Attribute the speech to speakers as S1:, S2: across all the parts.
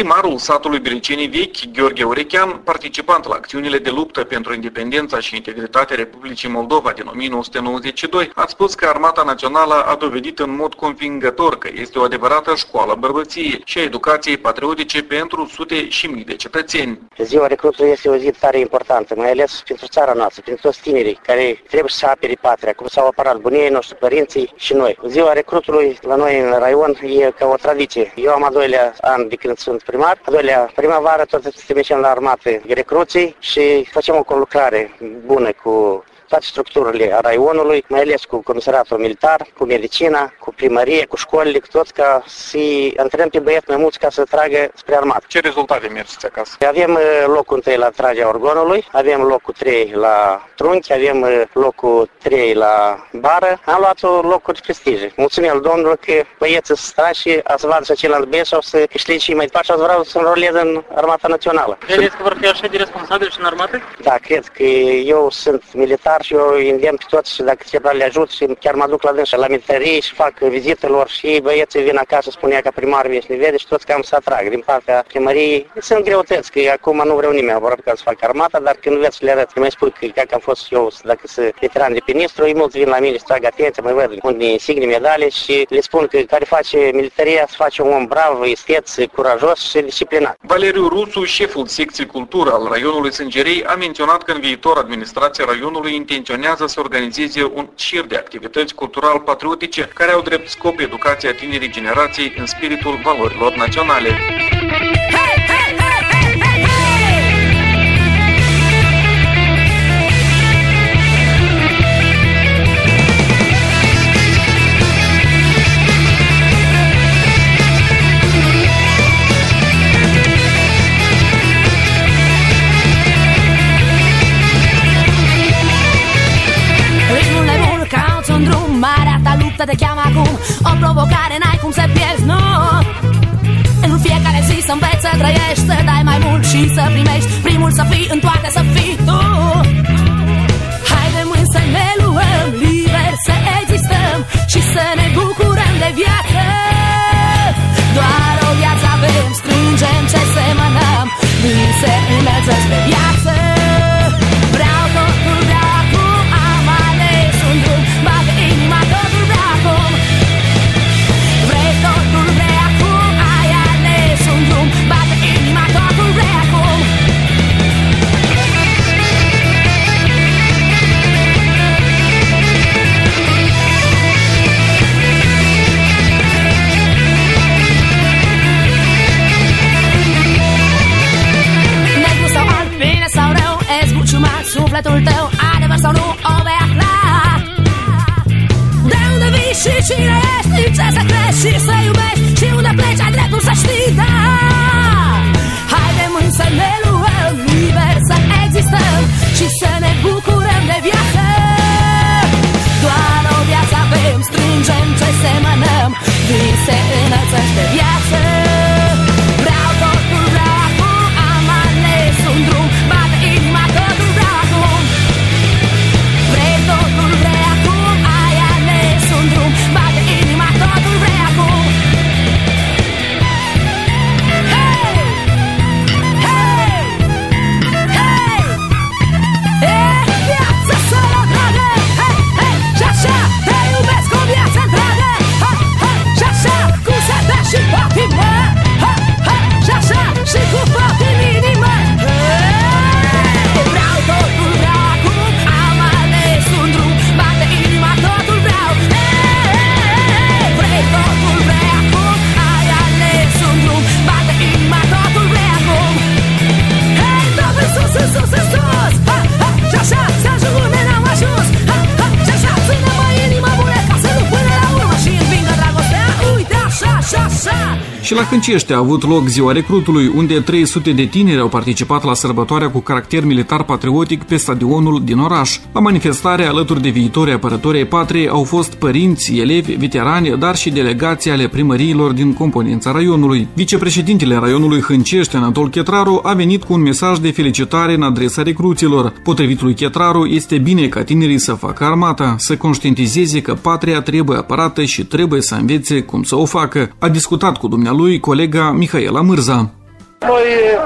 S1: Primarul satului Biricenii Vechi, Gheorghe Urechean, participant la acțiunile de luptă pentru independența și integritatea Republicii Moldova din 1992, a spus că Armata Națională a dovedit în mod convingător că este o adevărată școală bărbăției și a educației patriotice pentru sute și mii de cetățeni.
S2: Ziua recrutului este o zi tare importantă, mai ales pentru țara noastră, pentru toți tinerii care trebuie să apere patria, cum s-au apărat bunii noștri, părinții și noi. Ziua recrutului la noi în raion e ca o tradiție. Eu am a doilea an de când sunt primar, a doilea primăvară, tot trimitem la armată recruții și facem o conlucrare bună cu toate structurile a raionului, mai ales cu comisariatul militar, cu medicina, cu primărie, cu școlile, cu toți, ca să-i antrenăm pe băieți mai mulți ca să tragă spre armată.
S1: Ce rezultate mergeți acasă?
S2: Avem locul 1 la tragerea orgonului, avem locul 3 la trunchi, avem locul 3 la bară. Am luat locuri de prestij. Mulțumim Domnului că băieții să stai și a să vadă și ceilalți băieți sau să câștige și mai departe și vreau să înrolez în Armata Națională.
S3: Credeți că vor fi așa de responsabili și în armată?
S2: Da, cred că eu sunt militar și eu îndemn pe toți și dacă ceva le ajut și chiar mă duc la dânsă la militarie și fac vizitelor și băieții vin acasă, spunea ca primar vine și ne vede și toți cam să atrag din partea primăriei. Sunt greutăți, că acum nu vreau nimeni aproape ca să fac armata, dar când vreți să le arăt, că mai spui că dacă am fost eu, dacă sunt veteran de ministru, ei mulți vin la mine și trag atenție, mă văd unde insigne, medale și le spun că care face militaria să face un om brav, esteț, curajos și disciplinat.
S1: Valeriu Rusu, șeful secției cultură al raionului Sângerei, a menționat că în viitor administrația raionului intenționează să organizeze un șir de activități cultural-patriotice care au drept scop educația tinerii generații în spiritul valorilor naționale.
S4: Te cheamă acum o provocare, n-ai cum să pierzi, nu. În fiecare zi să înveți să trăiești, să dai mai mult și să primești. Primul să fii în toate, să fii tu. Haide mâini să ne luăm, liber să existăm și să ne bucurăm de viață. Doar o viață avem, strângem ce semănăm, mâini se înălță spre viață. Vreau totul, vreau acum, am ales un drum, bate inima, totul vreau acum. Vrei totul, vrei acum, ai ales un drum, bate inima, totul vrei acum. Negru sau alb, bine sau rău, ești buciumat sufletul tău, adevăr sau nu, o vei afla. De unde vii și cine ești, în ce să crești și să iubești și unde pleci, ai dreptul să știi, da. Haide mâini să ne luăm, liber să existăm și să ne bucurăm de viață. Doar o viață avem, strângem ce semănăm, vise înălțăși de viață. Vreau totul, vreau acum, am ales un drum, bate inima, totul vreau acum. Vrei totul, vrei acum, ai ales un drum, bate inima, totul vrei acum. Hey! Hey! Hey! E viața solo, dragă! Hey! Hey! Și așa te iubesc cu viața întreagă! Hey! Hey! Și așa cu sete și patimă! Hey! Hey! Și așa și cu foc în inimă! Hey! Vreau totul, vreau acum, am ales un drum, bate inima, totul vreau. Hey! Vrei totul, vrei acum, ai ales un drum, bate inima, totul vrei acum. Hey! Totul sus, sus, sus, sus, sus! Ha! Ha! Și așa să ajung unde n-am ajuns. Ha! Ha! Și așa ține-mă inima bună ca să nu până la urmă și învingă dragostea. Uite așa, așa, așa!
S5: Și la Hâncești a avut loc Ziua Recrutului, unde 300 de tineri au participat la sărbătoarea cu caracter militar-patriotic pe stadionul din oraș. La manifestare, alături de viitorii apărători ai patriei, au fost părinți, elevi, veterani, dar și delegații ale primăriilor din componența raionului. Vicepreședintele raionului Hâncești, Anatol Chetraru, a venit cu un mesaj de felicitare în adresa recruților. Potrivit lui Chetraru, este bine ca tinerii să facă armata, să conștientizeze că patria trebuie apărată și trebuie să învețe cum să o facă. A discutat cu dumnealui colega Mihaela Mârza.
S6: Noi,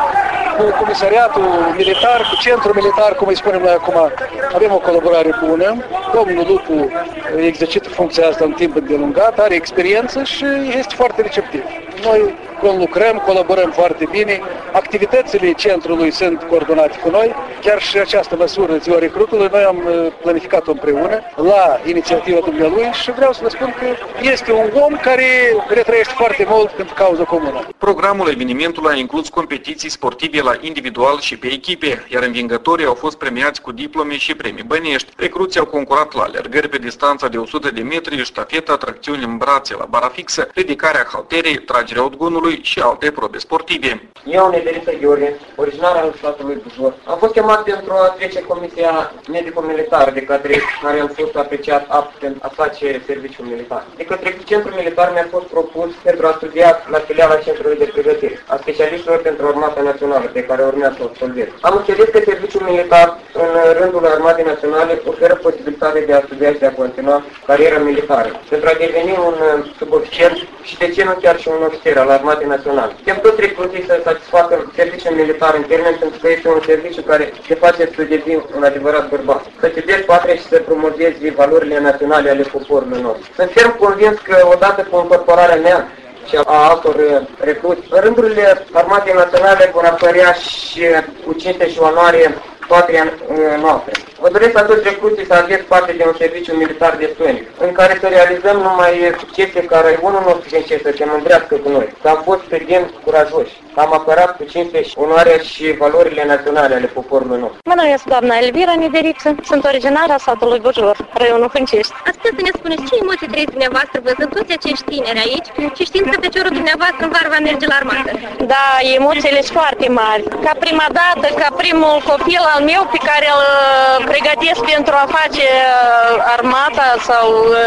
S6: cu Comisariatul Militar, cu Centrul Militar, cum îi spunem noi acum, avem o colaborare bună. Domnul Lupu exercită funcția asta în timp îndelungat, are experiență și este foarte receptiv. Noi lucrăm, colaborăm foarte bine, activitățile centrului sunt coordonate cu noi, chiar și această măsură, Ziua Recrutului, noi am planificat-o împreună la inițiativa dumnealui și vreau să vă spun că este un om care retrăiește foarte mult pentru cauza comună.
S1: Programul evenimentului a inclus competiții sportive la individual și pe echipe, iar învingătorii au fost premiați cu diplome și premii bănești. Recruții au concurat la alergări pe distanța de 100 de metri, ștafeta, tracțiuni în brațe la bara fixă, ridicarea halterei, tragerea odgunului și alte probe sportive.
S7: Eu, Nederiță Gheorghe, originar al statului Bujor, am fost chemat pentru a trece comisia medico-militară de către care am fost apreciat apt pentru a face serviciul militar. De către Centrul Militar mi-a fost propus pentru a studia la filiala Centrului de Pregătire a specialiștilor pentru Armata Națională, pe care urmează să o absolvez. Am înțeles că serviciul militar în rândul Armatei Naționale oferă posibilitatea de a studia și de a continua cariera militară, pentru a deveni un subofițer și de ce nu chiar și un ofițer al Armatei Naționale. Chem toți recruții să satisfacă serviciul militar în termen, pentru că este un serviciu care te face să devii un adevărat bărbat, să-ți iubești patria și să promovezi valorile naționale ale poporului nostru. Sunt ferm convins că odată cu încorporarea mea și a altor recruți, în rândurile Armatei Naționale vor apărea și cu cinste și onoare patria noastră. Vă doresc la toți recruții să aveți parte de un serviciu militar destoinic, în care să realizăm numai succese ca raionul nostru din să se mândrească cu noi, că am fost studenți curajoși, că am apărat cu cinste și onoarea și valorile naționale ale poporului nostru.
S8: Mă numesc doamna Elvira Nederiță, sunt originară a satului Bujor, raionul Hâncești.
S9: Ați putea să ne spuneți ce emoții trăiți dumneavoastră văzând toți acești tineri aici și știind că feciorul dumneavoastră în vară va merge la armată?
S8: Da, emoțiile sunt foarte mari. Ca prima dată, ca primul copil al meu pe care îl pregătesc pentru a face armata sau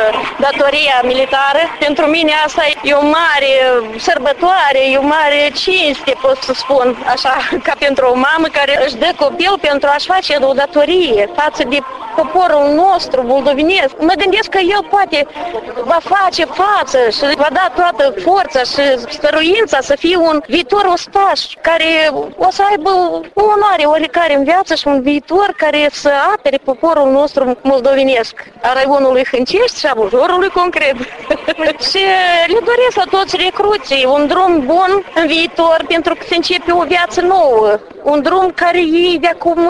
S8: datoria militară, pentru mine asta e o mare sărbătoare, e o mare cinste, pot să spun, așa, ca pentru o mamă care își dă copil pentru a-și face o datorie față de poporul nostru moldovenesc. Mă gândesc că el poate va face față și va da toată forța și stăruința să fie un viitor ostaș care o să aibă o onoare oricare în viață și un viitor care să apere poporul nostru moldovenesc, a raionului Hâncești și a Bujorului concret. Și le doresc la toți recruții un drum bun în viitor pentru că se începe o viață nouă, un drum care ei de acum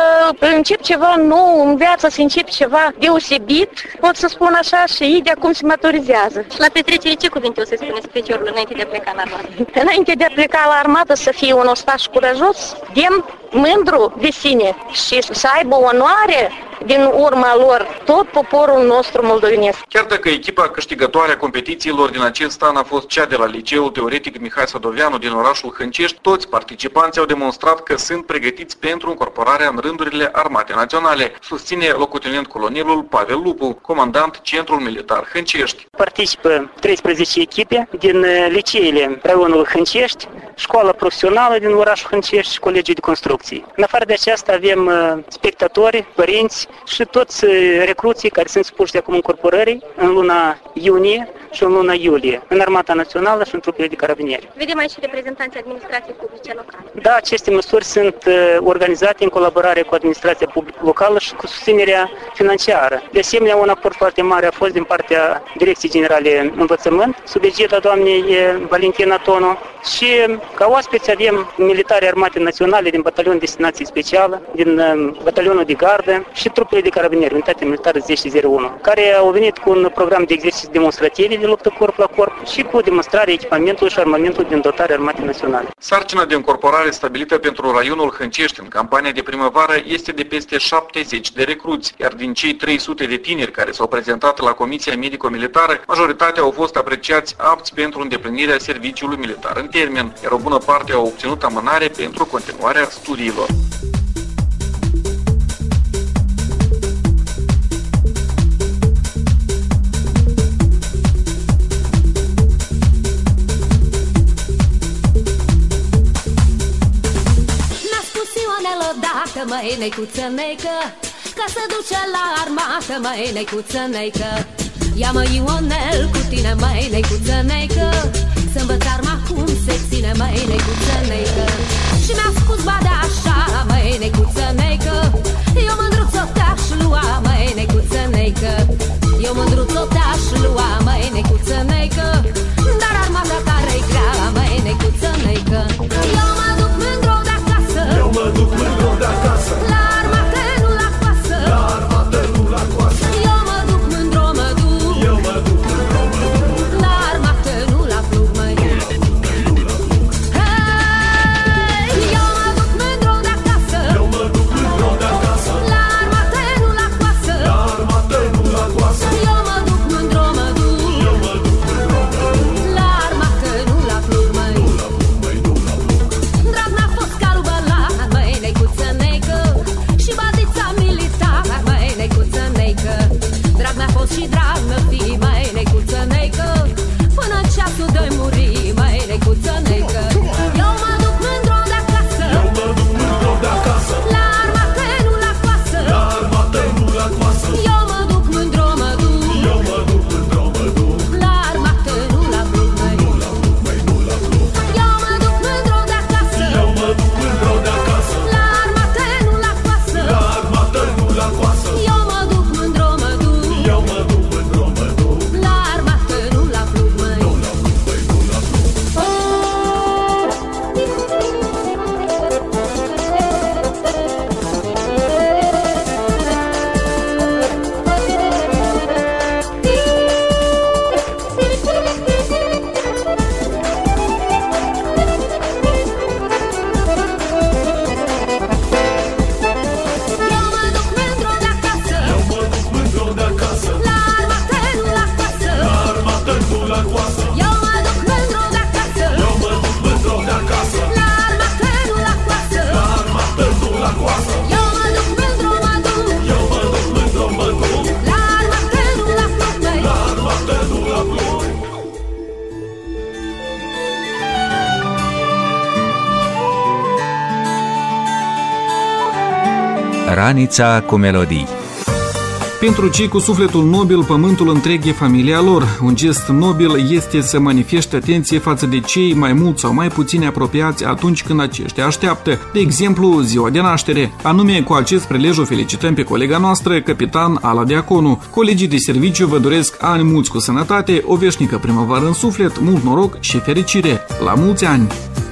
S8: încep ceva nou în viață, se începe ceva deosebit, pot să spun așa, și ei de acum se maturizează.
S9: Și la petrecere ce cuvinte o să spuneți feciorul înainte de a pleca în armată?
S8: Înainte de a pleca la armată să fie un ostaș curajos, demn, mândru de sine și să aibă onoare din urma lor tot poporul nostru moldovenesc.
S1: Chiar dacă echipa câștigătoare a competițiilor din acest an a fost cea de la Liceul Teoretic Mihai Sadoveanu din orașul Hâncești, toți participanții au demonstrat că sunt pregătiți pentru încorporarea în rândurile Armatei Naționale, susține locotenent colonelul Pavel Lupu, comandant Centrul Militar Hâncești.
S10: Participă 13 echipe din liceele raionului Hâncești, școala profesională din orașul Hâncești și colegii de construcții. În afară de aceasta avem spectatori, părinți și toți recruții care sunt supuși de acum încorporării în luna iunie și în luna iulie, în Armata Națională și în trupele de carabinieri.
S9: Vedem aici reprezentanții administrației publice locale.
S10: Da, aceste măsuri sunt organizate în colaborare cu administrația publică locală și cu susținerea financiară. De asemenea, un aport foarte mare a fost din partea Direcției Generale Învățământ, sub egida doamnei Valentina Tonu, și ca oaspeți avem militari Armatei Naționale din Batalionul Destinație Specială, din Batalionul de Gardă și trupele de carabinieri, Unitate Militară 1001, care au venit cu un program de exerciții demonstrative de luptă corp la corp și cu demonstrarea echipamentului și armamentului din dotarea Armatei Naționale.
S1: Sarcina de încorporare stabilită pentru raionul Hâncești în campania de primăvară este de peste 70 de recruți, iar din cei 300 de tineri care s-au prezentat la Comisia Medico-Militară, majoritatea au fost apreciați apți pentru îndeplinirea serviciului militar în termen, iar o bună parte au obținut amânare pentru continuarea studiilor.
S4: Măi, neicuță, neică, ca să duce la armată, măi, neicuță, neică. Ia-mă, Ionel, cu tine, măi, neicuță, neică, să învăț arma cum se ține, măi, neicuță, neică.
S11: Ranița cu melodii.
S5: Pentru cei cu sufletul nobil, pământul întreg e familia lor. Un gest nobil este să manifeste atenție față de cei mai mulți sau mai puțini apropiați atunci când aceștia așteaptă. De exemplu, ziua de naștere. Anume, cu acest prilej o felicităm pe colega noastră, capitan Ala Diaconu. Colegii de serviciu vă doresc ani mulți cu sănătate, o veșnică primăvară în suflet, mult noroc și fericire. La mulți ani!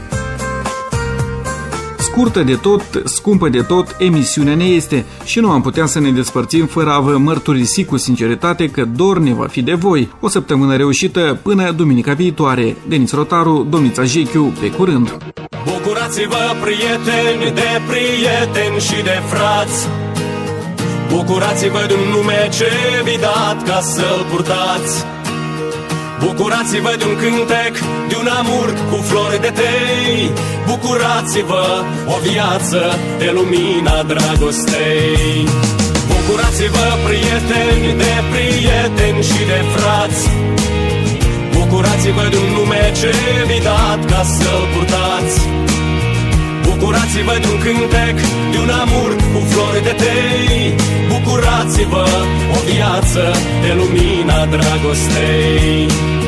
S5: Scurtă de tot, scumpă de tot, emisiunea ne este și nu am putea să ne despărțim fără a vă mărturisi cu sinceritate că dor ne va fi de voi. O săptămână reușită până duminica viitoare. Denis Rotaru, Domnița Jechiu, pe curând!
S12: Bucurați-vă, prieteni, de prieteni și de frați! Bucurați-vă de un nume ce vi dat ca să-l purtați! Bucurați-vă de un cântec, de un amur cu flori de tei! Bucurați-vă, o viață de lumina dragostei! Bucurați-vă, prieteni, de prieteni și de frați! Bucurați-vă de un nume ce vi dat ca să-l purtați! Bucurați-vă de un cântec, de un amur cu flori de tei! Bucurați-vă, o viață de lumina dragostei!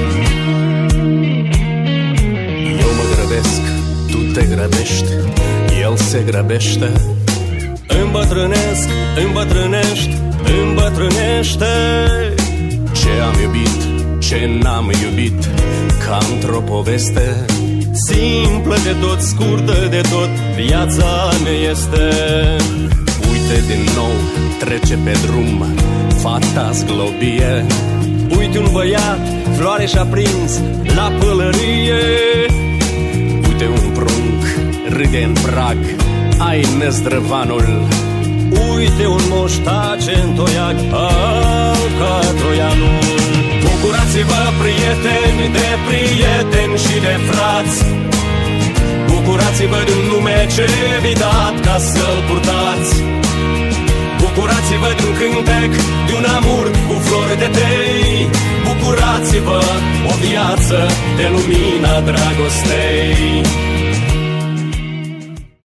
S12: Eu mă grăbesc, tu te grăbești, el se grăbește. Îmbătrânesc, îmbătrânești, îmbătrânește. Ce am iubit, ce n-am iubit, ca într-o poveste simplă de tot, scurtă de tot, viața ne este. Uite din nou, trece pe drum fata zglobie. Uite un băiat, floare și-a prins la pălărie. Uite un prunc, râde în prag, ai năzdrăvanul. Uite un moș tace în toiac, ca troianul. Bucurați-vă, prieteni, de prieteni și de frați! Bucurați-vă de un nume ce vi dat ca să-l purtați! Bucurați-vă de un cântec, de un amur cu flori de tei! Bucurați-vă, o viață de lumina dragostei!